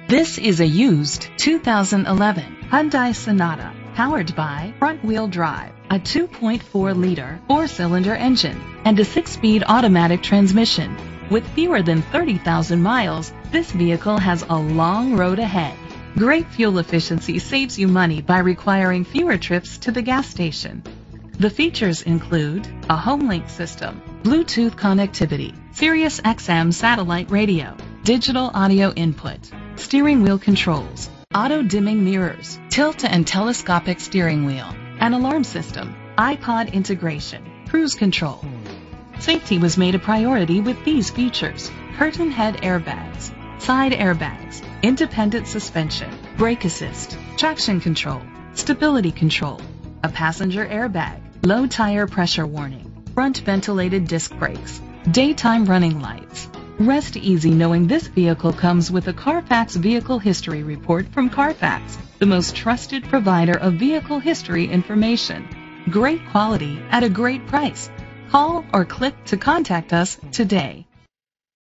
This is a used 2011 Hyundai Sonata, powered by front-wheel drive, a 2.4-liter four-cylinder engine, and a 6-speed automatic transmission. With fewer than 30,000 miles, this vehicle has a long road ahead. Great fuel efficiency saves you money by requiring fewer trips to the gas station. The features include a HomeLink system, Bluetooth connectivity, Sirius XM satellite radio, digital audio input, steering wheel controls, auto-dimming mirrors, tilt and telescopic steering wheel, an alarm system, iPod integration, cruise control. Safety was made a priority with these features: curtain head airbags, side airbags, independent suspension, brake assist, traction control, stability control, a passenger airbag, low tire pressure warning, front ventilated disc brakes, daytime running lights. Rest easy knowing this vehicle comes with a Carfax Vehicle History Report from Carfax, the most trusted provider of vehicle history information. Great quality at a great price. Call or click to contact us today.